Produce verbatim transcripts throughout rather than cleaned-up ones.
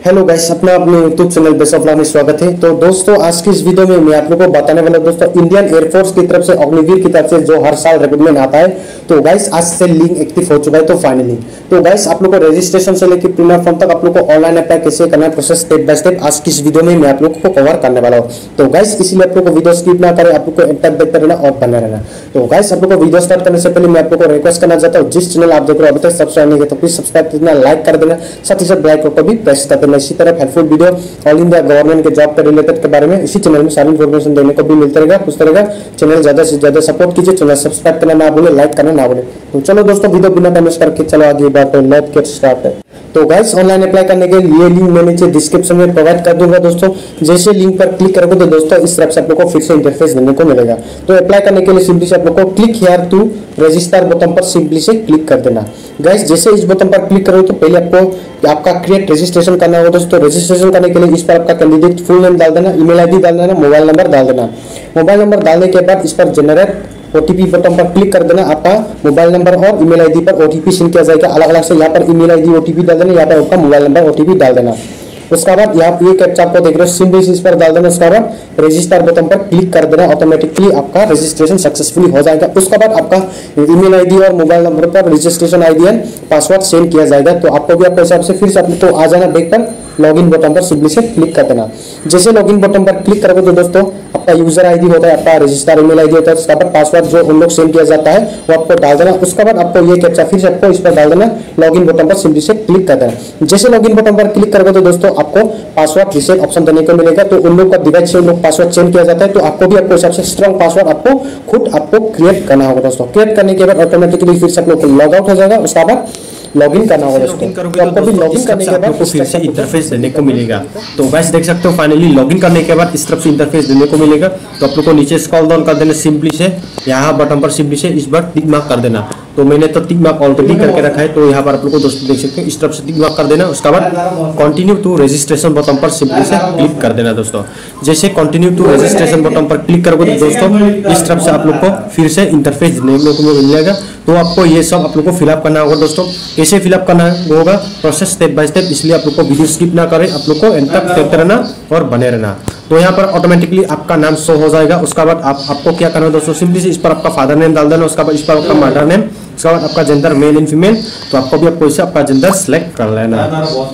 Hello guys, अपना अपने YouTube channel best of law में स्वागत है। तो दोस्तों, आज की इस वीडियो में मैं आप लोगों को बताने वाला दोस्तों इंडियन एयरफोर्स की तरफ से अग्निवीर की तरफ से जो हर साल रिक्रूटमेंट आता है। तो गाइस, आज से लिंक एक्टिव हो चुका है। तो फाइनली तो गाइस, आप लोग को रजिस्ट्रेशन से लेकर प्रीमियर फॉर्म तक आप लोग को ऑनलाइन अप्लाई कैसे करना है प्रोसेस स्टेप बाय स्टेप आज की इस वीडियो में मैं आप लोग को कवर करने वाला हूँ। तो गाइस, इसीलिए आप लोग को वीडियो स्किप ना करें, आप लोग को एंड तक देखते रहना और बने रहना। तो गाइस, आप लोग को वीडियो स्टार्ट करने से पहले मैं आप लोग को रिक्वेस्ट करना चाहता हूँ, जिस चैनल आप देख रहे हो अभी तक सब्सक्राइब नहीं किया तो प्लीज सब्सक्राइब करना, लाइक कर देना, साथ ही साथ बेल आइकन को भी प्रेस कर देना। इसी तरह helpful video all India government के जॉब के रिलेटेड के बारे में इसी चैनल में सारी इन्फॉर्मेशन देने को भी मिलता रहेगा। उस तरह का चैनल ज्यादा से ज्यादा सपोर्ट कीजिए, चैनल सब्सक्राइब करना ना भूले, लाइक करना ना भूले। तो चलो दोस्तों, वीडियो बिना टाइम वेस्ट करके चलो आगे बात है, लेट्स गेट स्टार्टेड। तो गाइस, ऑनलाइन अप्लाई करने के लिए लिंक मैं नीचे डिस्क्रिप्शन में प्रोवाइड कर दूंगा दोस्तों। जैसे लिंक पर क्लिक करोगे तो दोस्तों इस तरफ से आप लोग को फिर से इंटरफेस देने को मिलेगा। तो अप्लाई करने के लिए सिंपली से आप लोग को click here to register button पर सिंपली से क्लिक कर देना। गाइस, जैसे इस बटन पर क्लिक करोगे तो पहले आपको आपका क्रिएट रजिस्ट्रेशन करना होगा दोस्तों। रजिस्ट्रेशन करने के लिए इस पर आपका कैंडिडेट फुल नेम डाल देना, ईमेल आईडी डाल देना, मोबाइल नंबर डाल देना। मोबाइल नंबर डालने के बाद इस पर जनरेट ओटीपी बटन पर क्लिक कर देना। आपका मोबाइल नंबर और ईमेल आईडी पर ओटीपी सेंड किया जाएगा अलग अलग से। यहाँ पर ईमेल आईडी ओटीपी डाल देना, यहाँ पर आपका मोबाइल नंबर ओटीपी डाल देना। उसके बाद यहाँ ये कैप्चा आपको देख रहे हो, सिंपली इस पर डाल देना। उसके बाद रजिस्टर बटन पर क्लिक कर देना, ऑटोमेटिकली आपका रजिस्ट्रेशन सक्सेसफुली हो जाएगा। उसके बाद आपका ईमेल आईडी और मोबाइल नंबर पर registration ID and password send किया जाएगा। तो आपको भी आपके हिसाब से फिर से आपको आ जाना बैक पर, लॉगिन बटन पर सिंपली से क्लिक कर देना। जैसे लॉगिन बटन पर क्लिक करोगे तो दोस्तों आपका यूजर आईडी होता है, आपका रजिस्टर ईमेल आईडी होता है, उसका बाद पासवर्ड जो उन लोग सेंड किया जाता है वो आपको डाल देना। उसके बाद आपको ये कैप्चा फिर से आपको इस पर डाल देना, लॉगिन बटन पर सिंपली से क्लिक कर देना। जैसे लॉगिन बटन पर क्लिक करोगे तो दोस्तों आपको पासवर्ड रीसेट ऑप्शन देने को मिलेगा। तो उन लोग का डिवाइस से उन लोग पासवर्ड चेंज किया जाता है, तो आपको भी आपको हिसाब से स्ट्रॉन्ग पासवर्ड आपको खुद आपको क्रिएट करना होगा दोस्तों। क्रिएट करने के बाद ऑटोमेटिकली फिर से आप लोग को लॉग आउट हो जाएगा। उसके बाद लॉगिन करना होगा दोस्तों। तो आपको भी लॉगिन करने के बाद फिर से इंटरफेस देने को मिलेगा। तो गाइस देख सकते हो, फाइनली लॉगिन करने के बाद इस तरफ से इंटरफेस देने को मिलेगा। तो आप लोग को नीचे स्क्रॉल डाउन कर देना, सिंपली से यहाँ बटन पर सिंपली से इस बार टिक मार्क कर देना। तो मैंने तो टिक मार्क ऑलरेडी करके रखा है, तो यहाँ पर आप लोग को दोस्तों देख सकते हो इस तरफ से टिक मार्क कर देना। उसके बाद कंटिन्यू टू रजिस्ट्रेशन बटन पर सिंपली से क्लिक कर देना दोस्तों। जैसे कंटिन्यू टू रजिस्ट्रेशन बटन पर क्लिक करोगे तो दोस्तों इस तरफ से आप लोग को फिर से इंटरफेस देने को मिल जाएगा। तो आपको ये सब आप लोग को फिलअप करना होगा दोस्तों। कैसे फिलअप करना होगा प्रोसेस स्टेप बाय स्टेप, इसलिए आप लोग को वीडियो स्किप ना करें, आप लोग को एंड तक देखते रहना और बने रहना। तो यहाँ पर ऑटोमेटिकली आपका नाम शो हो जाएगा। उसके बाद आप आपको क्या करना है दोस्तों, सिंपली से इस पर आपका फादर नेम डाल देना। उसके बाद इस पर आपका मदर नेम, उसके बाद आपका जेंडर मेल एंड फीमेल। तो आपको भी आपको इसे आपका जेंडर सेलेक्ट कर लेना।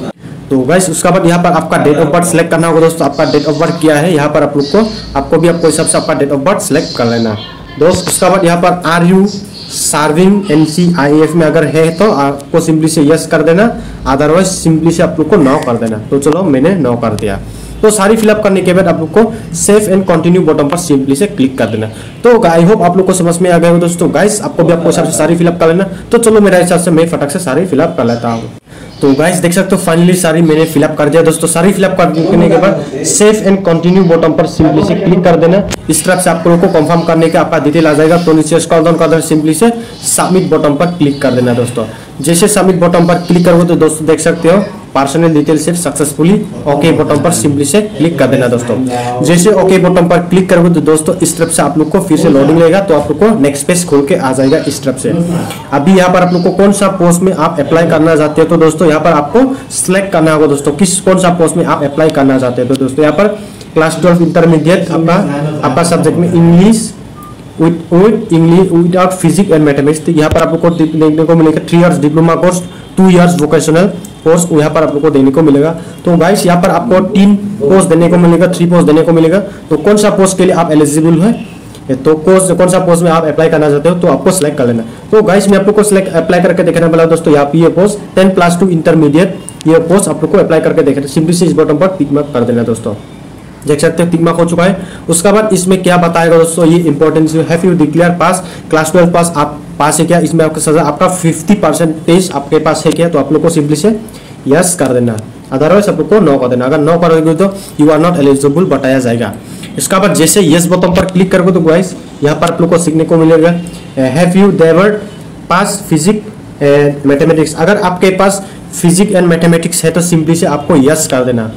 तो गाइस, उसके बाद यहाँ पर आपका डेट ऑफ बर्थ सेलेक्ट करना होगा दोस्तों। आपका डेट ऑफ बर्थ क्या है यहाँ पर आप लोग को, आपको भी आपको हिसाब से आपका डेट ऑफ बर्थ सेलेक्ट कर लेना दोस्त। उसके बाद यहाँ पर आर यू सर्विंग एनसीआईएफ में अगर है तो आपको सिंपली से यस कर देना, अदरवाइज सिंपली से आप लोग को नो कर देना। तो चलो मैंने नो कर दिया। तो सारी फिलअप करने के बाद आप लोग को सेव एंड कंटिन्यू बटन पर सिंपली से क्लिक कर देना। तो आई होप आप लोग को समझ में आ गया हो दोस्तों। गाइस, आपको भी आपको हिसाब से सारी फिलअप कर लेना। तो चलो मेरा हिसाब से मैं फटाक से सारी फिलअप कर लेता हूँ। तो गाइस देख सकते हो, फाइनली सारी मैंने फिलअप कर दिया दोस्तों। सारी फिलअप करने के बाद सेव एंड कंटिन्यू बटन पर सिंपली से क्लिक कर देना। इस तरफ से आप लोगों को कंफर्म करने का आपका डिटेल आ जाएगा। तो नीचे स्क्रॉल डाउन कर देना, सिंपली से सबमिट बटन पर क्लिक कर देना दोस्तों। जैसे सबमिट बटन पर क्लिक करोगे तो दोस्तों देख सकते हो पर्सनल डिटेल से सक्सेसफुली ओके बटन पर सिंपली से क्लिक कर देना दोस्तों। जैसे ओके बटन पर क्लिक करोगे तो दोस्तों इस तरफ से आप लोग को फिर से लोडिंग लेगा। तो आप लोग को नेक्स्ट पेज खोल के आ जाएगा इस तरफ से। अभी यहाँ पर आप लोग को कौन सा पोस्ट में आप अप्लाई करना चाहते हो तो दोस्तों यहाँ पर आपको सिलेक्ट करना होगा दोस्तों, किस कौन सा पोस्ट में आप अप्लाई करना चाहते हो। तो दोस्तों यहाँ पर क्लास ट्वेल्व इंटरमीडिएट आपका आपका सब्जेक्ट में English with with English without physics and mathematics. यहाँ पर आप लोग को देखने को मिलेगा three years diploma course, two years vocational course यहाँ पर आप लोग को देने को मिलेगा। तो गाइस, यहाँ पर आपको तीन पोस्ट देने को मिलेगा, थ्री पोस्ट देने को मिलेगा। तो कौन सा पोस्ट के लिए आप एलिजिबल है, तो कोर्स कौन सा पोस्ट में आप अप्लाई करना चाहते हो तो आपको सिलेक्ट कर लेना। तो गाइस, मैं आप लोग को सिलेक्ट अप्लाई करके देखना वाला दोस्तों। यहाँ पे ये post ten plus two intermediate, ये पोस्ट आप लोग को अप्लाई करके देखना। सिंपली से इस बटन पर टिक मार्क कर देना दोस्तों। देख सकते हो टिक मार्क हो चुका है। उसके बाद इसमें क्या बताएगा दोस्तों, ये important, have you declare pass class twelve pass, आप पास है क्या, इसमें आपका सजा आपका फिफ्टी परसेंटेज आपके पास है क्या। तो आप लोग को सिंपली से यस कर देना, अदरवाइज आप लोग को नो कर देना। अगर नो करोगे तो यू आर नॉट एलिजिबल बताया जाएगा। इसका बाद जैसे यस बटन पर क्लिक करोगे तो गाइस यहाँ पर आप लोग को सीखने को मिलेगा हैव यू डेवर्ड पास फिजिक्स एंड मैथमेटिक्स। अगर आपके पास फिजिक्स एंड मैथमेटिक्स है तो सिंपली से आपको यस कर देना,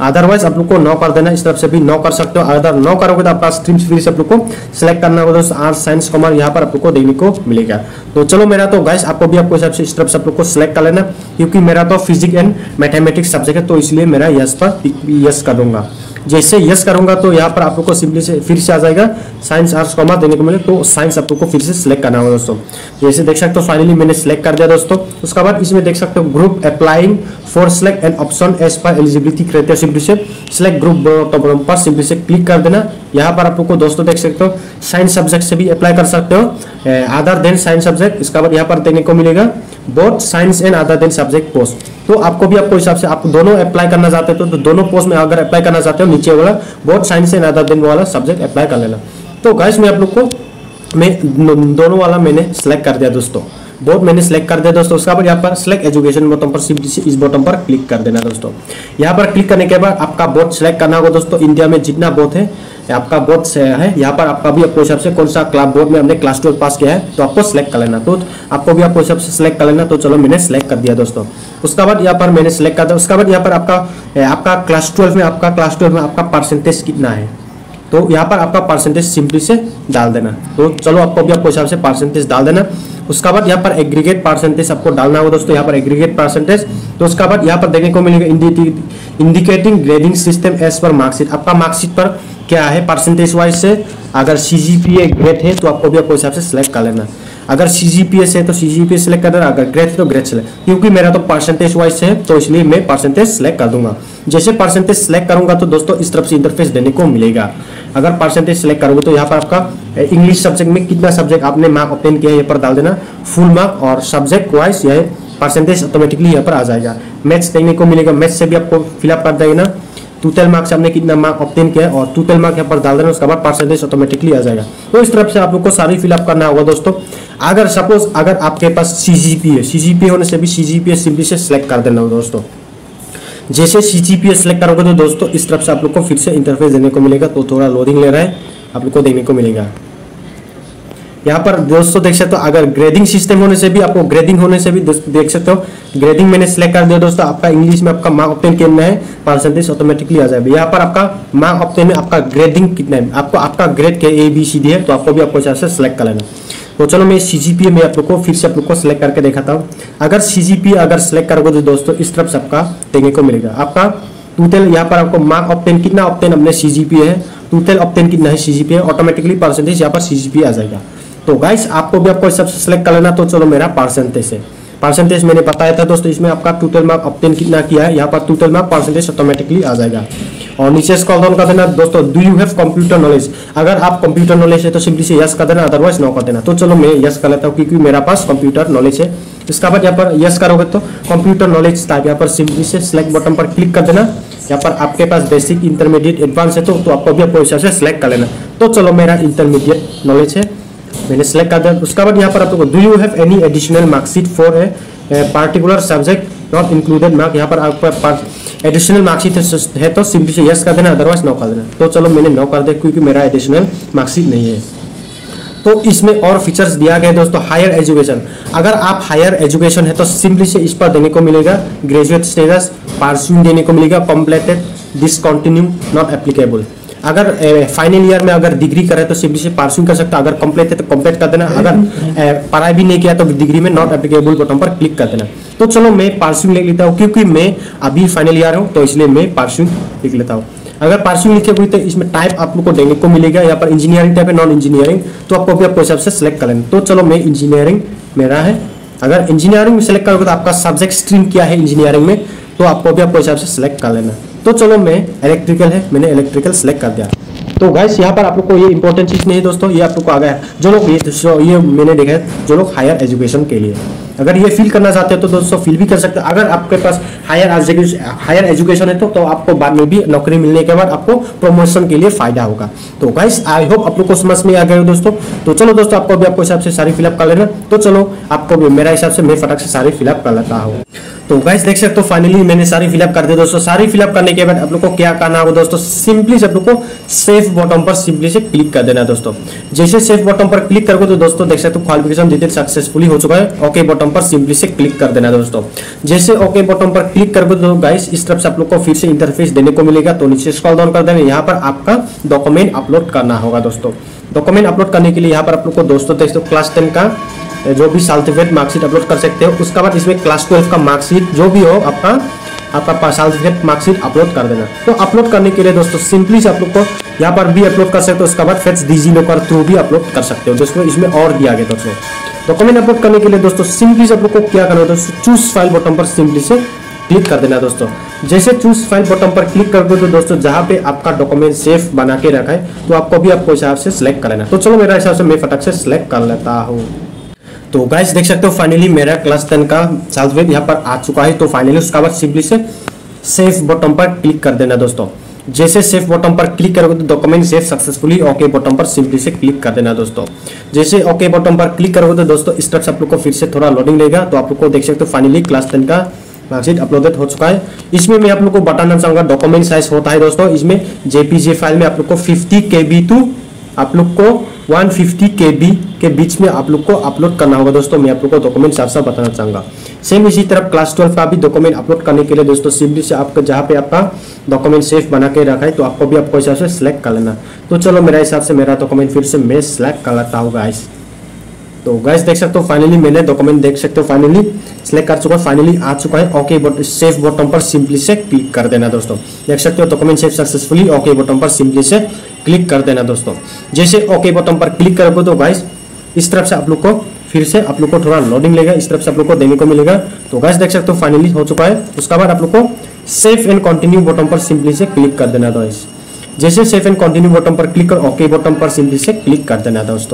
अदरवाइज आप लोग को नो कर देना, इस तरफ से भी नो कर सकते हो। अगर नो करोगे तो आपका स्ट्रीम्स फिर से आप लोग को सिलेक्ट करना होगा दोस्तों, आर्ट्स साइंस कॉमर्स यहाँ पर आप लोग को देखने को मिलेगा। तो चलो मेरा तो गाइस आपको भी आपको हिसाब से इस तरफ से आप लोग को सिलेक्ट कर लेना, क्योंकि मेरा तो फिजिक्स एंड मैथमेटिक्स सब्जेक्ट है, तो इसलिए मेरा यस पर यस कर दूंगा। जैसे यस करूंगा तो यहाँ पर आप लोग को सिंपली से फिर से आ जाएगा साइंस आर्ट्स कॉमर्स देने को मिले, तो साइंस आप लोग को फिर से सिलेक्ट करना होगा दोस्तों। जैसे देख सकते हो फाइनली मैंने सिलेक्ट कर दिया दोस्तों। उसके बाद इसमें देख सकते हो group applying for select an option as per eligibility criteria, simply से सिलेक्ट ग्रुप पर सिंपली से क्लिक कर देना। यहाँ पर आप लोग को दोस्तों देख सकते हो साइंस सब्जेक्ट से भी अप्लाई कर सकते हो, अदर देन साइंस सब्जेक्ट। इसके बाद यहाँ पर देखने को मिलेगा both science and other than subject post. तो आपको भी आपको हिसाब से आप दोनों अप्लाई करना चाहते हो तो दोनों पोस्ट में अगर अप्लाई करना चाहते हो नीचे वाला both science and other than वाला सब्जेक्ट अप्लाई कर लेना। तो गाइस मैं आप लोग को मैं दोनों वाला मैंने सिलेक्ट कर दिया दोस्तों, बोथ मैंने सिलेक्ट कर दिया दोस्तों। उसके बाद यहाँ पर सिलेक्ट एजुकेशन बटन पर सिंपली से इस बटन पर क्लिक कर देना दोस्तों। यहाँ पर क्लिक करने के बाद आपका बोर्ड सिलेक्ट करना होगा दोस्तों। इंडिया में जितना बोर्ड है आपका बोर्ड से है, यहाँ पर आपका भी आपको हिसाब से कौन सा क्लास बोर्ड में हमने क्लास ट्वेल्व पास किया है तो आपको सिलेक्ट कर लेना। तो आपको भी आपको हिसाब से सिलेक्ट कर लेना। तो चलो मैंने सिलेक्ट कर दिया दोस्तों। उसके बाद यहाँ पर मैंने सिलेक्ट कर दिया। उसके बाद यहाँ पर आपका आपका क्लास ट्वेल्व में आपका क्लास ट्वेल्व में आपका परसेंटेज कितना है, तो यहाँ पर आपका परसेंटेज सिंपली से डाल देना। तो चलो आपको भी आपको हिसाब से परसेंटेज डाल देना। उसके बाद यहाँ पर एग्रीगेट परसेंटेज आपको डालना होगा दोस्तों, यहाँ पर एग्रीगेट परसेंटेज। तो उसके बाद यहाँ पर देखने को मिलेगा indicating grading system as per marksheet. आपका मार्कशीट पर क्या है परसेंटेज वाइज से, अगर सीजीपीए ग्रेड है तो आपको भी आपको हिसाब से सिलेक्ट कर लेना। अगर सीजीपीए से तो सीजीपीए सिलेक्ट कर देना, अगर ग्रेड है तो ग्रेड सिलेक्ट, क्योंकि मेरा तो परसेंटेज वाइज है तो इसलिए मैं परसेंटेज सिलेक्ट कर दूंगा। जैसे परसेंटेज सिलेक्ट करूंगा तो दोस्तों इस तरफ से इंटरफेस देने को मिलेगा। अगर परसेंटेज सिलेक्ट करोगे तो यहाँ पर आपका इंग्लिश सब्जेक्ट में कितना सब्जेक्ट आपने मार्क ऑब्टेन किया है यहाँ पर डाल देना, फुल मार्क, और सब्जेक्ट वाइज यह परसेंटेज ऑटोमेटिकली यहाँ पर आ जाएगा। मैथ्स देखने को मिलेगा, मैथ्स से भी आपको फिलअप कर देना टोटल मार्क्स से आपने कितना मार्क ऑब्टेन किया है और टोटल मार्क यहाँ पर डाल देना, उसके बाद परसेंटेज ऑटोमेटिकली आ जाएगा। तो इस तरफ से आप लोग को सारी फिलअप करना होगा दोस्तों। अगर सपोज अगर आपके पास सीजीपीए सीजीपीए होने से भी सीजीपीए सिंपली से सिलेक्ट कर देना होगा दोस्तों। जैसे सीजीपीए सिलेक्ट करोगे तो दोस्तों इस तरफ से आप लोग को फिर से इंटरफेस देने को मिलेगा। तो थोड़ा लोडिंग ले रहा है, आप लोग को देखने को मिलेगा। यहाँ पर दोस्तों देख सकते हो अगर ग्रेडिंग सिस्टम होने से भी आपको ग्रेडिंग होने से भी देख सकते हो ग्रेडिंग मैंने सिलेक्ट कर दिया दोस्तों। आपका इंग्लिश में आपका मार्क ऑब्टेन कितना है परसेंटेज ऑटोमेटिकली आ जाएगा। यहाँ पर आपका मार्क ऑब्टेन में आपका ग्रेडिंग कितना है, आपको आपका ग्रेड के ए बी सी डी है तो आपको भी आपको हिसाब से सिलेक्ट कर लेना। तो चलो मैं सीजीपीए में आप लोग को फिर से आप लोग को सिलेक्ट करके दिखाता हूँ। अगर सीजीपीए अगर सिलेक्ट करोगे तो दोस्तों इस तरफ से आपका देखने को मिलेगा आपका टोटल यहाँ पर आपको मार्क ऑब्टेन कितना ऑब्टेन अपने सीजीपीए है, टोटल ऑब्टेन कितना है सीजीपीए, ऑटोमेटिकली परसेंटेज यहाँ पर सीजीपीए आ जाएगा। तो गाइस आपको भी आपको सबसे सिलेक्ट कर लेना। तो चलो मेरा परसेंटेज है, परसेंटेज मैंने बताया था दोस्तों, इसमें आपका टोटल मार्क ऑब्टेन कितना किया है, यहाँ पर टोटल मार्क परसेंटेज ऑटोमेटिकली आ जाएगा। और नीचे स्क्रॉल डाउन कर देना दोस्तों, do you have computer knowledge. अगर आप कंप्यूटर नॉलेज है तो सिंपली से यस कर देना, अदरवाइज नो कर देना। तो चलो मैं यस कर लेता हूँ क्योंकि मेरा पास कंप्यूटर नॉलेज है। इसके बाद यहाँ पर यस करोगे तो कंप्यूटर नॉलेज टाइप यहाँ पर सिंपली से सिलेक्ट बटन पर क्लिक कर देना। यहाँ पर आपके पास बेसिक इंटरमीडिएट एडवांस है तो, तो आपको भी आपको हिसाब से सिलेक्ट कर लेना। तो चलो मेरा इंटरमीडिएट नॉलेज है, मैंने सेलेक्ट कर दिया। उसके बाद यहाँ पर आप लोग do you have any additional marksheet for a particular subject not included mark. यहाँ पर आपका एडिशनल मार्कशीट है तो सिंपली से यस कर देना, अदरवाइज नो कर देना। तो चलो मैंने नो कर दिया क्योंकि मेरा एडिशनल मार्कशीट नहीं है। तो इसमें और फीचर्स दिया गया है दोस्तों। हायर एजुकेशन, अगर आप हायर एजुकेशन है तो सिंपली से इस पर देने को मिलेगा ग्रेजुएट स्टेटस, परस्यूइंग देने को मिलेगा, कंप्लीटेड, डिसकंटिन्यू, नॉट एप्लीकेबल। अगर फाइनल ईयर में अगर डिग्री करे तो सिंपली से परस्यू कर सकता, अगर कंप्लीट है तो कंप्लीट कर देना, अगर पढ़ाई भी नहीं किया तो डिग्री में नॉट एप्लीकेबल बटन पर क्लिक कर देना। तो चलो मैं परस्यू लिख लेता हूँ क्योंकि मैं अभी फाइनल ईयर हूँ तो इसलिए मैं परस्यू लिख लेता हूँ। अगर परस्यू लिखे हुई तो इसमें टाइप आप लोग को देने को मिलेगा, यहाँ पर इंजीनियरिंग टाइप है, नॉन इंजीनियरिंग, तो आपको भी आपको हिसाब से सिलेक्ट कर लेना। तो चलो मैं इंजीनियरिंग मेरा है। अगर इंजीनियरिंग में सिलेक्ट करोगे तो आपका सब्जेक्ट स्ट्रीम क्या है इंजीनियरिंग में तो आपको भी आपको हिसाब से सिलेक्ट कर लेना। तो चलो मैं इलेक्ट्रिकल है, मैंने इलेक्ट्रिकल सिलेक्ट कर दिया। तो गाइस यहाँ पर आप लोग को ये इंपॉर्टेंट चीज नहीं है दोस्तों, ये आप लोग को आ गया जो लोग ये ये मैंने देखा है जो लोग हायर एजुकेशन के लिए अगर ये फील करना चाहते हैं तो दोस्तों फील भी कर सकते हैं। अगर आपके पास हायर हायर एजुकेशन है तो, तो आपको बाद में भी नौकरी मिलने के बाद आपको प्रमोशन के लिए फायदा होगा। तो गाइस आई होप आप लोग को समझ में आ गए दोस्तों। तो चलो दोस्तों आपको भी आपको हिसाब से सारी फिलअप कर लेना। तो चलो आपको भी मेरा हिसाब से मैं फटाक से सारी फिलअप कर लेता हूँ। तो गाइस देख सकते हो फाइनली मैंने सारी फिलअप कर दी दोस्तों। सारी फिलअप करने के बाद आप लोग को क्या करना होगा दोस्तों, सिंपली से आप लोग को सेव बटन पर सिंपली से क्लिक कर देना दोस्तों। जैसे सेव बटन पर क्लिक करोगे तो दोस्तों देख सकते हो क्वालिफिकेशन डिटेल सक्सेसफुली हो चुका है। ओके बटन पर सिंपली से क्लिक कर देना दोस्तों। जैसे ओके बटन पर क्लिक करोगे तो गाइस इस तरफ से आप लोग को फिर से इंटरफेस देने को मिलेगा। तो नीचे स्क्रॉल डाउन कर देना, यहाँ पर आपका डॉक्यूमेंट अपलोड करना होगा दोस्तों। डॉक्यूमेंट अपलोड करने के लिए यहाँ पर आप लोग को दोस्तों देख सकते हो क्लास टेन का जो भी सर्टिफिकेट मार्कशीट अपलोड कर सकते हो। उसके बाद इसमें क्लास ट्वेल्व का मार्कशीट जो भी हो आपका आपका सर्टिफिकेट मार्कशीट अपलोड कर देना। तो अपलोड करने के लिए दोस्तों सिंपली से आप लोग को यहाँ पर भी अपलोड कर सकते हो। उसके बाद फेच डिजिलॉकर थ्रू भी अपलोड कर सकते हो दोस्तों। इसमें और दिया गया दोस्तों। डॉक्यूमेंट अपलोड करने के लिए दोस्तों सिंपली से आप लोग को क्या करना है दोस्तों, चूज फाइल बटन पर सिंपली से क्लिक कर देना दोस्तों। जैसे चूज फाइल बटन पर क्लिक कर दो तो दोस्तों जहां पे आपका डॉक्यूमेंट सेफ बना के रखा है तो आपको भी आपको हिसाब से सिलेक्ट कर लेना। तो चलो मेरा हिसाब से मैं फटाक से सिलेक्ट कर लेता हूँ। तो गाइस देख सकते हो फाइनली मेरा क्लास टेन का सर्टिफिकेट यहाँ पर आ चुका है। तो फाइनली उसके बाद सिंपली से सेव बटन पर क्लिक कर देना दोस्तों। जैसे सेव बटन पर क्लिक करोगे तो document save successfully okay button पर सिंपली से क्लिक कर देना दोस्तों। जैसे ओके बटन पर क्लिक करोगे तो दोस्तों इस तरफ से आप लोग को फिर से थोड़ा लोडिंग लेगा। तो आप लोग को देख सकते हो फाइनली क्लास टेन का मार्कशीट अपलोडेड हो चुका है। इसमें मैं आप लोग को बताना चाहूंगा डॉक्यूमेंट साइज होता है दोस्तों। इसमें जेपीजी फाइल में आप लोग को फिफ्टी केबी टू आप लोग को वन फिफ्टी केबी के बीच में आप लोग को अपलोड करना होगा दोस्तों। मैं आप लोग को डॉक्यूमेंट साफ साफ बताना चाहूंगा। सेम इसी तरह क्लास ट्वेल्व का भी डॉक्यूमेंट अपलोड करने के लिए दोस्तों सिंपली से आपका जहाँ पे आपका डॉक्यूमेंट सेफ बना के रखा है तो आपको भी आपको हिसाब से सिलेक्ट कर लेना। तो चलो मेरा हिसाब से मेरा डॉक्यूमेंट फिर से मैं सिलेक्ट कर लेता हूँ गाइस। तो गाइस देख सकते हो फाइनली मैंने डॉक्यूमेंट देख सकते हो फाइनली सिलेक्ट कर चुका है, फाइनली आ चुका है। ओके बटन सेव बटन पर सिंपली से क्लिक कर देना दोस्तों। देख सकते हो document save successfully okay button पर सिंपली से क्लिक कर देना दोस्तों। जैसे ओके बटन पर क्लिक करोगे तो गाइस इस तरफ से आप लोग को फिर से आप लोग को थोड़ा लोडिंग लेगा, इस तरफ से आप लोग को देने को मिलेगा। तो गाइस देख सकते हो फाइनली हो चुका है। उसके बाद आप लोग को सेव एंड कंटिन्यू बटन पर सिंपली से क्लिक कर देना गाइस। जैसे सेव एंड कंटिन्यू बटन पर क्लिक कर ओके बटन पर सिंपली से क्लिक कर देना दोस्तों।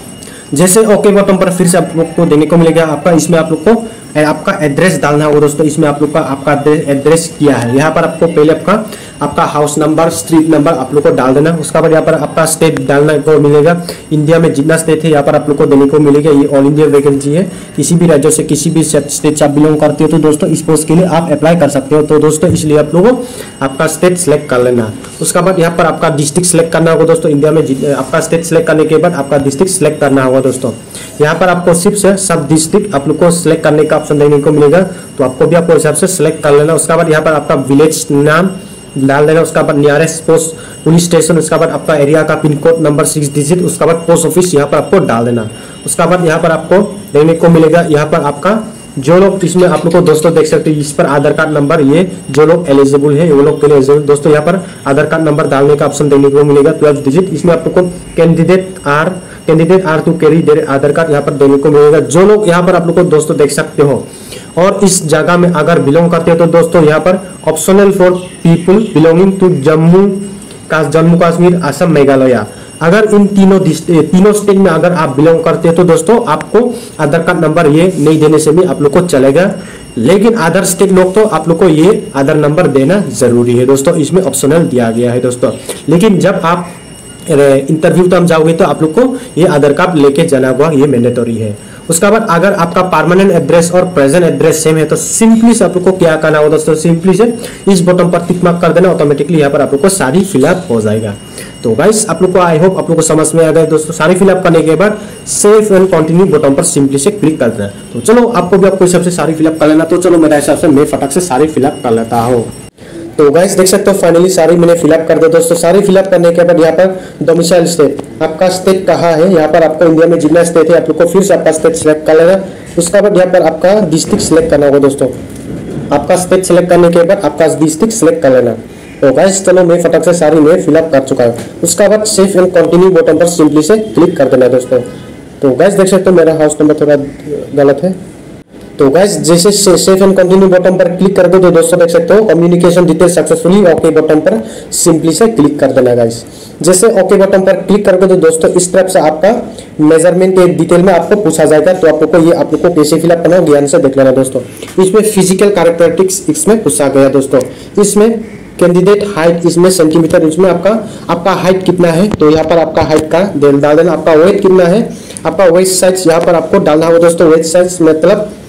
जैसे ओके बटन पर फिर से आप लोग को देने को मिलेगा आपका, इसमें आप लोग को आपका एड्रेस डालना होगा दोस्तों। इसमें आप लोग का आपका एड्रेस क्या है, यहाँ पर आपको पहले आपका आपका हाउस नंबर स्ट्रीट नंबर आप लोग को डाल देना। उसके बाद यहाँ पर आपका स्टेट डालने को मिलेगा। इंडिया में जितना स्टेट है यहाँ पर आप लोग को देने को मिलेगा। ये ऑल इंडिया वैकेंसी है, किसी भी राज्यों से किसी भी स्टेट से आप बिलोंग करते हो तो दोस्तों इस पोस्ट के लिए आप अप्लाई कर सकते हो। तो दोस्तों इसलिए आप लोगों आपका स्टेट सेलेक्ट कर लेना। उसके बाद यहाँ पर आपका डिस्ट्रिक्ट सेलेक्ट करना होगा दोस्तों। इंडिया में आपका स्टेट सेलेक्ट करने के बाद आपका डिस्ट्रिक्ट सेलेक्ट करना होगा दोस्तों। यहाँ पर आपको सिर्फ से सब डिस्ट्रिक्ट आप लोग को सिलेक्ट करने का ऑप्शन देने को मिलेगा। तो आपको भी आपको हिसाब से सिलेक्ट कर लेना। उसके बाद यहाँ पर आपका विलेज नाम डाल देना। उसके बाद नियरेस्ट पोस्ट पुलिस स्टेशन, उसके बाद आपका एरिया का pin code number six digit, उसके बाद पोस्ट ऑफिस यहाँ पर आपको डाल देना। उसके बाद यहाँ पर आपको देखने को मिलेगा यहाँ पर आपका जो लोग इसमें आप लोग को दोस्तों देख सकते हो इस पर आधार कार्ड नंबर, ये जो लोग एलिजिबल है वो लोग के लिए दोस्तों यहाँ पर आधार कार्ड नंबर डालने का ऑप्शन देखने को मिलेगा ट्वेल्व डिजिट। इसमें आप लोग को candidate are candidate are to carry their Aadhaar card यहाँ पर देने को मिलेगा। जो लोग यहाँ पर आप लोग को दोस्तों देख सकते हो और इस जगह में अगर बिलोंग करते हो तो दोस्तों यहाँ पर optional for people belonging to Jammu का जम्मू कश्मीर असम मेघालय, अगर इन तीनों तीनों स्टेट में अगर आप बिलोंग करते हैं तो दोस्तों आपको आधार कार्ड नंबर ये नहीं देने से भी आप लोग को चलेगा। लेकिन अदर स्टेट लोग तो आप लोग को ये आधार नंबर देना जरूरी है दोस्तों। इसमें ऑप्शनल दिया गया है दोस्तों। लेकिन जब आप इंटरव्यू तक जाओगे तो आप लोग को ये आधार कार्ड लेके जाना होगा, ये मैंडेटरी है। उसके बाद अगर आपका परमानेंट एड्रेस और प्रेजेंट एड्रेस सेम है तो सिंपली से आप लोग को क्या करना होगा दोस्तों, सिंपली से इस बटन पर टिक मार्क कर देना। ऑटोमेटिकली यहाँ पर आप लोग को सारी फिलअप हो जाएगा। तो गाइस आप लोग को आई होप आप लोग को समझ में आ गया दोस्तों। सारी फिलअप करने के बाद सेव एंड कंटिन्यू बटन पर सिंपली से क्लिक कर देना। तो चलो आपको भी आपको हिसाब से सारी फिलअप कर लेना। तो चलो मेरा हिसाब से मैं फटाक से सारी फिलअप कर लेता हूँ। तो गाइस देख सकते हो फाइनली सारी मैंने फिलअप कर दिया दोस्तों। सारी फिलअप करने के बाद यहाँ पर डोमिसाइल स्टेट, आपका स्टेट कहाँ है, यहाँ पर आपको इंडिया में जितना स्टेट है आप लोग को फिर से आपका स्टेट सेलेक्ट कर लेना। उसके बाद यहाँ पर आपका डिस्ट्रिक्ट सेलेक्ट करना होगा दोस्तों। आपका स्टेट सेलेक्ट करने के बाद आपका डिस्ट्रिक्ट सेलेक्ट कर लेना। तो गाइस चलो मैं फटाक से सारी मैं फिलअप कर चुका हूँ। उसके बाद सेव एंड कंटिन्यू बटन पर सिंपली से क्लिक कर देना दोस्तों। तो गाइस देख सकते हो मेरा हाउस नंबर थोड़ा गलत है। तो गाइस जैसे सेव एंड कंटिन्यू बटन पर क्लिक कर दो तो दोस्तों देख सकते हो communication detail successfully okay button पर सिंपली से क्लिक कर देना गाइस। जैसे ओके बटन पर क्लिक कर दो तो दोस्तों इस तरफ से आपका मेजरमेंट डिटेल में आपको पूछा जाएगा। तो आप लोग को ये आप लोग को कैसे फिलअप करना है ज्ञान से देख लेना दोस्तों। इसमें फिजिकल कैरेक्टरिस्टिक्स इसमें पूछा गया दोस्तों। इसमें कैंडिडेट हाइट, इसमें सेंटीमीटर, इसमें आपका आपका हाइट कितना है तो यहाँ पर आपका हाइट का डाल देना। आपका वेट कितना है, आपका वेस्ट साइज यहाँ पर आपको डालना होगा दोस्तों। वेस्ट साइज मतलब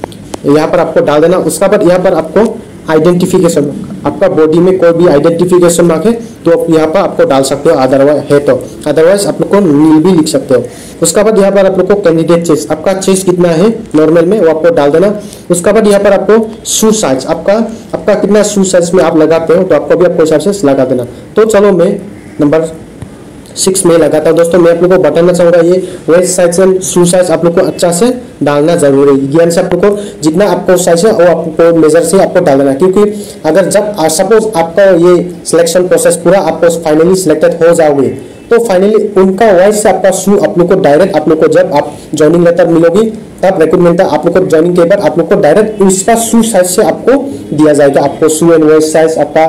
यहाँ पर आपको डाल देना। उसका बाद यहाँ पर आपको आइडेंटिफिकेशन, आपका बॉडी में कोई भी आइडेंटिफिकेशन मार्क है तो आप यहाँ पर आपको डाल सकते हो, अदरवाइज है तो अदरवाइज आप लोग को नील भी लिख सकते हो। उसका बाद यहाँ पर आप लोग को कैंडिडेट चेस्ट, आपका चेस्ट कितना है नॉर्मल में वो आपको डाल देना। उसका बाद यहाँ पर आपको शू साइज, आपका आपका कितना शू साइज में आप लगाते हो तो आपको भी आपको हिसाब से लगा देना। तो चलो मैं नंबर सिक्स में लगाता हूँ दोस्तों। मैं आप लोग को बताना चाहूँगा ये waist size and shoe size आप लोग को अच्छा से डालना जरूरी है। ज्ञान से आप लोग को जितना आपको साइज है वो आपको मेजर से आपको डाल देना, क्योंकि अगर जब सपोज आपका ये सिलेक्शन प्रोसेस पूरा आपको फाइनली सिलेक्टेड हो जाओगे तो फाइनली उनका वाइज से आपका शू आप लोग को डायरेक्ट आप लोग को जब आप ज्वाइनिंग लेटर मिलोगी तब रिक्रूटमेंट आप लोग को ज्वाइनिंग के बाद आप लोग को डायरेक्ट उसका शू साइज से आपको दिया जाएगा। आपको शू एंड वेस्ट साइज आपका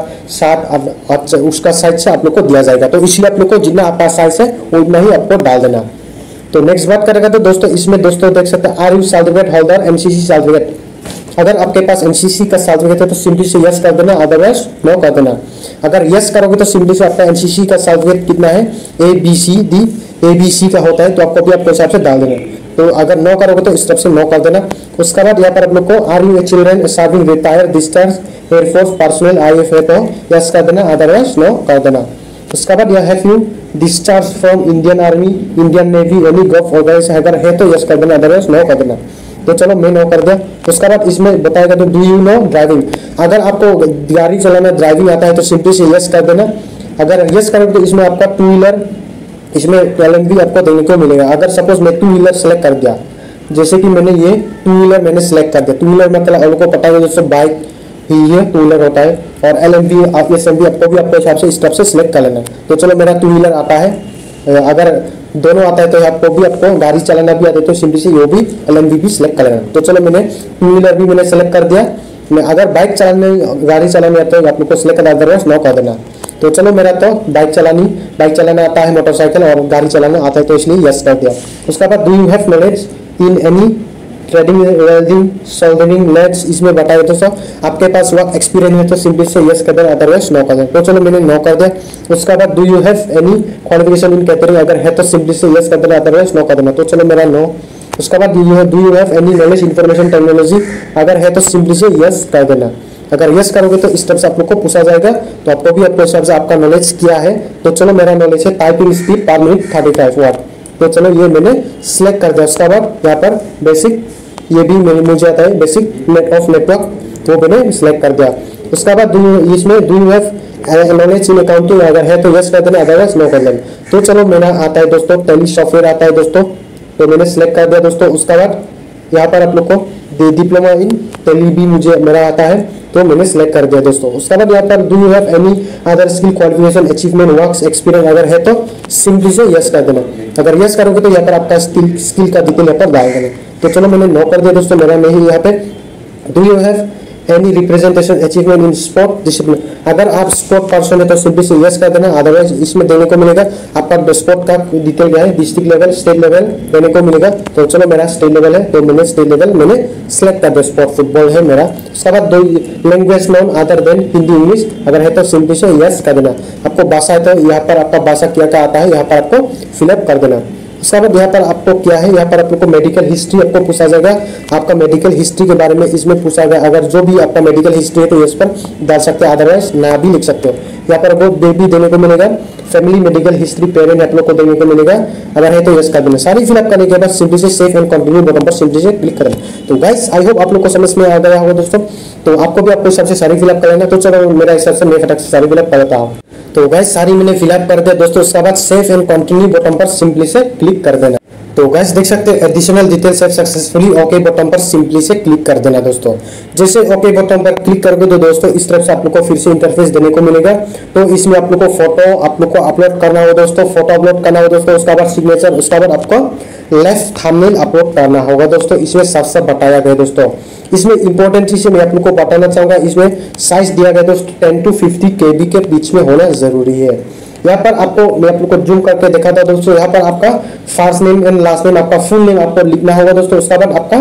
साथ उसका साइज से आप लोग को दिया जाएगा। तो इसलिए आप लोग को जितना आपका साइज है उतना ही आपको डाल देना। तो नेक्स्ट बात करेगा तो दोस्तों इसमें दोस्तों देख सकते हैं are you certificate holder MCC certificate. अगर आपके पास एमसीसी का सर्टिफिकेट है तो सिंपली से यस कर देना, अदरवाइज नो कर देना। अगर यस करोगे तो सिंपली से आपका एमसीसी का सर्टिफिकेट कितना है A B C D A B C का होता है तो आपको भी आपके हिसाब से डाल देना। तो अगर नो करोगे तो इस तरफ से नो कर देना। उसके बाद यहाँ पर आप लोग को are you a children serving retire discharge air force personnel I F A तो यस कर देना, अदरवाइज नो कर देना। उसके बाद यह have you discharge from Indian Army Indian Navy any Gulf organisation अगर है तो यस कर देना, अदरवाइज नो कर देना। तो चलो मैं नो कर दिया। उसके बाद इसमें बताएगा तो डू यू नो ड्राइविंग, अगर आपको गाड़ी चलाना ड्राइविंग आता है तो सिंपली से यस कर देना। अगर यस करोगे तो इसमें आपका टू व्हीलर इसमें टैलेंट भी आपको देने को मिलेगा। अगर सपोज मैं टू व्हीलर सेलेक्ट कर दिया, जैसे कि मैंने ये टू व्हीलर मैंने सेलेक्ट कर दिया, टू व्हीलर मतलब आप लोग को पता है दोस्तों बाइक ही ये टू व्हीलर होता है और L M B S M B आपको भी आपके हिसाब से इस तरफ से सिलेक्ट कर लेना। तो चलो मेरा टू व्हीलर आता है, अगर दोनों आता है तो आपको भी आपको गाड़ी चलाना भी आता है तो सिंपली से ये भी एल एम बी भी सिलेक्ट कर लेना। तो चलो मैंने टू व्हीलर भी मैंने सेलेक्ट कर दिया। मैं अगर बाइक चलाने गाड़ी चलाने आता है आप लोग को सिलेक्ट कर अदरवाइज नो कर देना। तो चलो मेरा तो बाइक चलानी बाइक चलाना आता है मोटरसाइकिल और गाड़ी चलाना आता है तो इसलिए यस कर दिया। उसके बाद do you have knowledge in any trading welding soldering let's, इसमें बताया दोस्तों आपके पास वर्क एक्सपीरियंस है तो सिंपली से यस कर देना, अदरवाइज नो कर देना। तो चलो मैंने नो कर दिया। उसके बाद do you have any qualification in catering, अगर है तो सिंपली से यस कर देना, अदरवाइज नो कर देना। तो चलो मेरा नो। उसके बाद do you do you have any knowledge information technology, अगर है तो सिंपली से यस कर देना। अगर यस करोगे तो इस तरफ से आप लोग को पूछा जाएगा तो आपको भी आपके हिसाब से आपका नॉलेज क्या है। तो चलो मेरा नॉलेज है typing speed per minute thirty five word. तो चलो ये मैंने सिलेक्ट कर दिया। उसके बाद यहाँ पर बेसिक ये भी मैंने मुझे आता है बेसिक नेट ऑफ नेटवर्क वो मैंने सिलेक्ट कर दिया। उसके बाद इसमें do you have knowledge in accounting, अगर है तो यस कर देना, अदरवाइज नो कर देना। तो चलो मेरा आता है दोस्तों टैली सॉफ्टवेयर आता है दोस्तों, तो मैंने सिलेक्ट कर दिया दोस्तों। उसके बाद यहाँ पर आप लोग को डिप्लोमा इन टैली भी मुझे मेरा आता है तो मैंने सिलेक्ट कर दिया दोस्तों। उसके बाद यहाँ पर do you have any other skill qualification achievement works experience, अगर है तो सिंपली से यस कर देना। अगर यस करोगे तो यहाँ पर आपका स्किल स्किल का डिटेल यहाँ पर डाल देना। तो चलो मैंने नो कर दिया दोस्तों, मेरा नहीं यहाँ पे। Do you have any representation achievement in sport discipline, अगर आप स्पोर्ट पर्सन है तो सिंपली से यस कर देना, अदरवाइज इसमें देने को मिलेगा आपका स्पोर्ट का डिटेल क्या है, डिस्ट्रिक्ट लेवल स्टेट लेवल देने को मिलेगा। तो चलो मेरा स्टेट लेवल है तो मैंने स्टेट लेवल मैंने सिलेक्ट कर दिया, स्पोर्ट फुटबॉल है मेरा। उसके बाद do language known other than Hindi English, अगर है तो सिंपली से यस कर देना। आपको भाषा है तो यहाँ पर आपका भाषा क्या क्या आता है यहाँ पर आपको फिलअप कर देना। उसके बाद यहाँ पर आपको क्या है, यहाँ पर आप लोग को मेडिकल हिस्ट्री आपको पूछा जाएगा, आपका मेडिकल हिस्ट्री के बारे में इसमें पूछा गया। अगर जो भी आपका मेडिकल हिस्ट्री है तो इस पर डाल सकते हो, अदरवाइज ना भी लिख सकते हो। यहाँ पर वो बेबी देने को मिलेगा, फैमिली मेडिकल हिस्ट्री पेरेंट आप लोग को देने को मिलेगा, अगर है तो यस कर देना। सारी फिलअप करने के बाद सिंपली से सेव एंड कंटिन्यू बटन पर सिंपली से क्लिक करें। तो गाइस आई होप आप लोग को समझ में आ गया होगा दोस्तों। तो आपको भी आपको हिसाब से सारी फिलअप कर लेना। तो चलो मेरा हिसाब से मैं फटाक से सारी फिलअप करता हूँ। तो गाइस सारी मैंने फिलअप कर दिया दोस्तों। उसके बाद सेव एंड कंटिन्यू बटन पर सिंपली से क्लिक कर देना। तो गाइस देख सकते हैं एडिशनल डिटेल्स है सक्सेसफुली ओके बटन पर सिंपली से क्लिक कर देना दोस्तों। जैसे ओके बटन पर क्लिक करोगे तो दोस्तों इस तरफ से आप लोग को फिर से इंटरफेस देने को मिलेगा। तो इसमें आप लोग को फोटो आप लोग को अपलोड करना होगा दोस्तों, फोटो अपलोड करना होगा दोस्तों। उसके बाद सिग्नेचर, उसके बाद आपको लेफ्ट थंबनेल अपलोड करना होगा दोस्तों। इसमें सब सब बताया गया दोस्तों। इसमें इंपॉर्टेंट चीज मैं आप लोग को बताना चाहूंगा, इसमें साइज दिया गया दोस्तों टेन टू फिफ्टी केबी के बीच में होना जरूरी है। यहाँ पर आपको मैं आप लोग को जूम करके दिखाता हूं दोस्तों। यहाँ पर आपका first name and last name आपका फुल नेम आपको लिखना होगा दोस्तों। उसके बाद आपका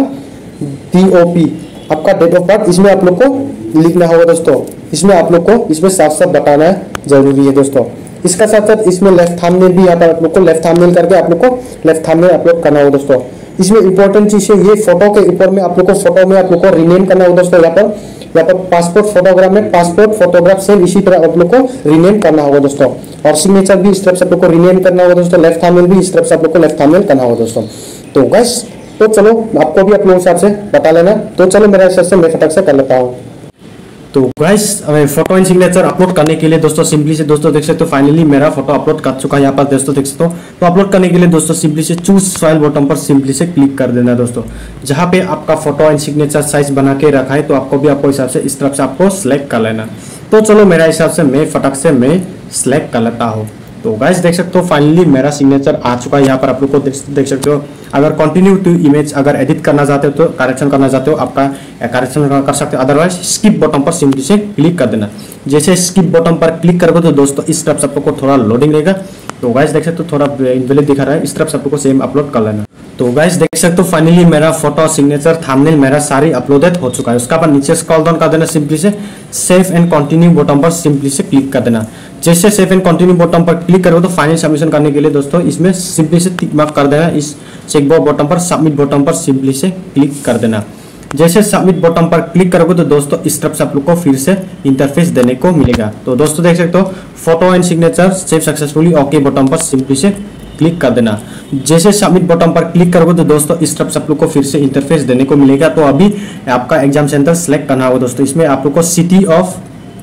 डीओपी आपका डेट ऑफ बर्थ इसमें आप लोग को लिखना होगा दोस्तों। इसमें आप लोग को इसमें साफ साफ बताना जरूरी है दोस्तों। इसका साथ साथ इसमें लेफ्ट थंबनेल भी यहाँ पर आप लोग को लेफ्ट थंबनेल करके आप लोग को लेफ्ट थंबनेल अपलोड करना होगा दोस्तों। इसमें इंपॉर्टेंट चीज है ये फोटो के ऊपर में आप लोग को फोटो में आप लोग को रिनेम करना होगा दोस्तों। यहाँ पर यहाँ पर पासपोर्ट फोटोग्राफ में पासपोर्ट फोटोग्राफ सेम इसी तरह आप लोग को रिनेम करना होगा दोस्तों। और सिग्नेचर भी इस तरफ से आप लोग को रिनेम करना होगा दोस्तों। लेफ्ट थंबनेल भी इस तरफ से आप लोग को लेफ्ट थंबनेल करना होगा दोस्तों। तो गाइस तो चलो आपको भी अपने हिसाब से बता लेना। तो चलो मेरे हिसाब से मैं फटाक से कर लेता हूँ। तो guys photo and signature upload करने के लिए दोस्तों सिंपली से दोस्तों देख सकते हो फाइनली मेरा फोटो अपलोड कर चुका है यहाँ पर दोस्तों देख सकते हो। तो अपलोड करने के लिए दोस्तों सिंपली से चूज फाइल बटन पर सिंपली से क्लिक कर देना दोस्तों। जहाँ पे आपका फोटो एंड सिग्नेचर साइज बना के रखा है तो आपको भी आपको हिसाब से इस तरफ से आपको सिलेक्ट कर लेना। तो चलो मेरा हिसाब से मैं फटाक से मैं सिलेक्ट कर लेता हूँ। तो गाइस देख सकते हो फाइनली मेरा सिग्नेचर आ चुका है यहाँ पर आप लोग को देख, देख सकते हो। अगर कंटिन्यू टू इमेज अगर एडिट करना चाहते हो तो करेक्शन करना चाहते हो आपका करेक्शन कर सकते हो। अदरवाइज स्किप बटन पर सिंपली से क्लिक कर देना। जैसे स्किप बटन पर क्लिक करोगे तो दोस्तों इस तरफ से आप लोग को थोड़ा लोडिंग रहेगा। तो गाइस देख सकते हो थोड़ा इनवैलिड दिखा रहा है, इस तरफ से आप लोग को सेम अपलोड कर लेना। तो गाइस देख सकते हो फाइनली मेरा फोटो सिग्नेचर थंबनेल मेरा सारी अपलोडेड हो चुका है। उसका बाद नीचे स्क्रॉल डाउन कर देना, सिंपली से सेव एंड कंटिन्यू बटन पर सिंपली से क्लिक कर देना। जैसे सेव एंड कंटिन्यू बटन पर क्लिक करोगे तो फाइनल सबमिशन करने के लिए दोस्तों इसमें सिंपली से टिक मार्क कर देना। इस चेकबॉक्स बटन पर सबमिट बटन पर सिंपली से क्लिक कर देना। जैसे सबमिट बटन पर क्लिक करोगे तो दोस्तों इस तरफ से आप लोग को फिर से इंटरफेस देने को मिलेगा। तो दोस्तों देख सकते हो photo and signature save successfully okay button पर सिंपली से क्लिक कर देना। जैसे सबमिट बटन पर क्लिक करोगे तो दोस्तों इस तरफ से आप लोग को फिर से इंटरफेस देने को मिलेगा। तो अभी आपका एग्जाम सेंटर सेलेक्ट करना होगा दोस्तों। इसमें आप लोग को city of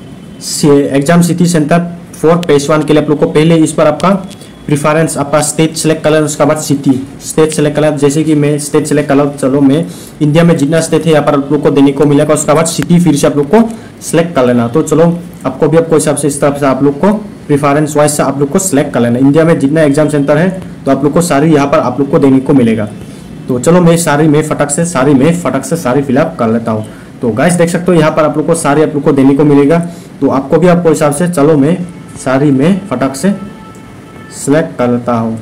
exam city centre for page one के लिए आप लोग को पहले इस पर आपका प्रिफरेंस आपका स्टेट सेलेक्ट कर लेना। उसके बाद सिटी स्टेट सेलेक्ट कर लेना। जैसे कि मैं स्टेट सेलेक्ट कर लूँ, चलो मैं इंडिया में जितना स्टेट है यहाँ पर आप लोग को देने को मिलेगा। उसके बाद सिटी फिर से आप लोग को सिलेक्ट कर लेना। तो चलो आपको भी आपको हिसाब से इस तरफ से आप लोग को प्रिफरेंस वाइज से आप लोग को सिलेक्ट कर लेना। इंडिया में जितना एग्जाम सेंटर है तो आप लोग को सारी यहाँ पर आप लोग को देने को मिलेगा। तो चलो मैं सारी मैं फटक से सारी मैं फटक से सारी फिलअप कर लेता हूँ। तो गाइस देख सकते हो यहाँ पर आप लोग को सारी आप लोग को देने को मिलेगा। तो आपको भी आपको हिसाब से चलो मैं सारी मैं फटक से सिलेक्ट कर लेता हूँ।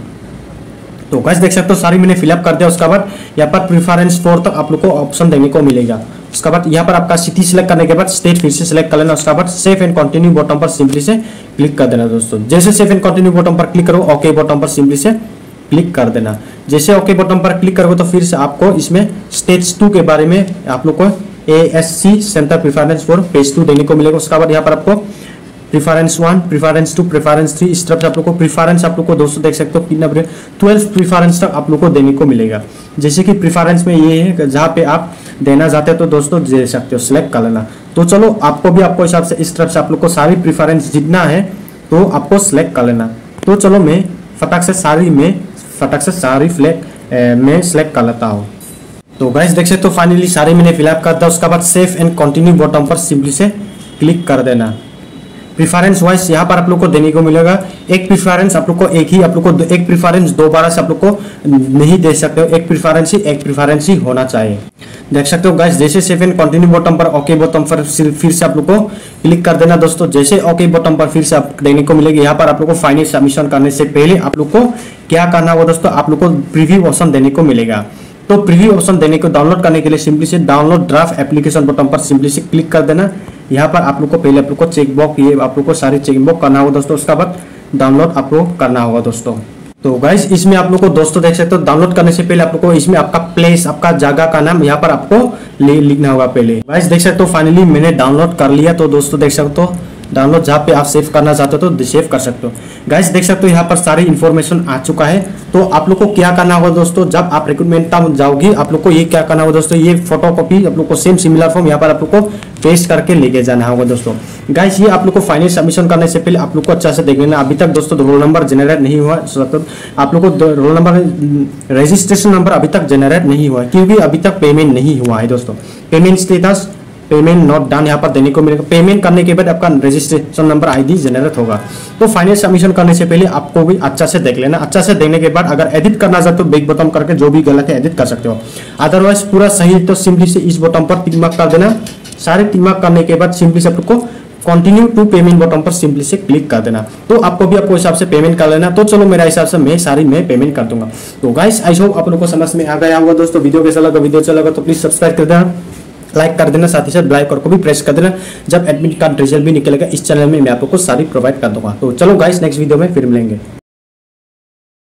तो गाइस देख सकते हो सारी मैंने फिलअप कर दिया। उसके बाद यहाँ पर प्रिफरेंस फोर तक आप लोग को ऑप्शन देने को मिलेगा। उसके बाद यहाँ पर आपका सिटी सिलेक्ट करने के बाद स्टेट फिर से सिलेक्ट कर लेना। उसके बाद सेव एंड कंटिन्यू बटन पर सिंपली से क्लिक कर देना दोस्तों। जैसे सेव एंड कंटिन्यू बटन पर क्लिक करो ओके बटन पर सिंपली से क्लिक कर देना। जैसे ओके बटन पर क्लिक करोगे तो फिर से आपको इसमें स्टेज टू के बारे में आप लोग को A S C centre preference for page two देने को मिलेगा। उसके बाद यहाँ पर आपको preference one preference two preference three इस तरफ से आप लोग को प्रिफरेंस आप लोग को दोस्तों देख सकते हो कितना ट्वेल्व प्रिफरेंस तक आप लोग को देने को मिलेगा। जैसे कि प्रिफरेंस में ये है जहाँ पे आप देना चाहते हो तो दोस्तों दे सकते हो, सिलेक्ट कर लेना। तो चलो आपको भी आपको हिसाब से इस तरफ से आप लोग को सारी प्रिफरेंस जितना है तो आपको सिलेक्ट कर लेना। तो चलो मैं फटाक से सारी में फटाक से सारी फ्लैग में सिलेक्ट कर लेता हूँ। तो गाइस देख सकते हो फाइनली सारी मैंने फिलअप कर दिया। उसके बाद सेव एंड कंटिन्यू बटन पर सिंपली से क्लिक कर देना। प्रिफरेंस वाइज यहाँ पर आप लोग को देने को मिलेगा। एक प्रिफरेंस आप लोग को एक ही आप लोग को एक प्रिफरेंस दोबारा से आप लोग को नहीं दे सकते हो। एक प्रिफरेंस ही एक प्रिफरेंस ही होना चाहिए। देख सकते हो गाइस जैसे सेव एंड कंटिन्यू बटन पर ओके बटन पर फिर से आप लोग को क्लिक कर देना दोस्तों। जैसे ओके बटन पर फिर से आप देने को मिलेगी। यहाँ पर आप लोग को फाइनल सबमिशन करने से पहले आप लोग को क्या करना होगा दोस्तों, आप लोग को प्रीव्यू ऑप्शन देने को मिलेगा। तो प्रीव्यू ऑप्शन देने को डाउनलोड करने के लिए सिंपली से डाउनलोड ड्राफ्ट एप्लीकेशन बटन पर सिंपली से क्लिक कर देना। यहाँ पर आप लोग को पहले आप लोग को चेक बॉक्स ये आप लोग को सारे चेक बॉक्स करना होगा दोस्तों। उसके बाद डाउनलोड आप लोग करना होगा दोस्तों। तो गाइस इसमें आप लोग को दोस्तों देख सकते हो डाउनलोड करने से पहले आप लोग को इसमें आपका प्लेस आपका जगह का नाम यहाँ पर आपको लिखना होगा पहले। गाइस देख सकते हो फाइनली मैंने डाउनलोड कर लिया। तो दोस्तों देख सकते हो डाउनलोड जहाँ पे आप सेव करना चाहते हो तो सेव कर सकते हो। गाइस देख सकते हो यहाँ पर सारी इन्फॉर्मेशन आ चुका है। तो आप लोग को क्या करना होगा दोस्तों, जब आप रिक्रूटमेंट तक जाओगी आप लोग को ये क्या करना होगा दोस्तों, ये फोटो कॉपी आप लोग को सेम सिमिलर फॉर्म यहाँ पर आप लोग को पेस्ट करके लेके जाना होगा दोस्तों। गाइस ये आप लोग को फाइनल सबमिशन करने से पहले आप लोग को अच्छा से देख लेना। अभी तक दोस्तों रोल नंबर जनरेट नहीं हुआ, आप लोग को रोल नंबर रजिस्ट्रेशन नंबर अभी तक जनरेट नहीं हुआ क्योंकि अभी तक पेमेंट नहीं हुआ है दोस्तों। Payment status payment not done यहाँ पर देने को मिलेगा। पेमेंट करने के बाद आपका रजिस्ट्रेशन नंबर आईडी जनरेट होगा। तो फाइनल सबमिशन करने से पहले आपको भी अच्छा से देख लेना। अच्छा से देखने के बाद अगर एडिट करना चाहते हो बिग बटन करके जो भी गलत है एडिट कर सकते हो। अदरवाइज पूरा सही तो सिंपली से इस बटन पर टिक मार्क कर देना। सारे टिक मार्क करने के बाद सिंपली से आपको कंटिन्यू टू पेमेंट बटन पर सिंपली से क्लिक कर देना। तो आपको भी आपको हिसाब से पेमेंट कर लेना। तो चलो मेरा हिसाब से मैं सारी मैं पेमेंट कर दूंगा। तो गाइस आई होप आप लोगों को समझ में आ गया होगा दोस्तों। वीडियो कैसा लगा, वीडियो अच्छा लगा तो प्लीज सब्सक्राइब कर देना, लाइक कर देना, साथ ही साथ बेल आइकन को भी प्रेस कर देना। जब एडमिट कार्ड रिजल्ट भी निकलेगा इस चैनल में मैं आपको सारी प्रोवाइड कर दूंगा। तो चलो गाइस नेक्स्ट वीडियो में फिर मिलेंगे।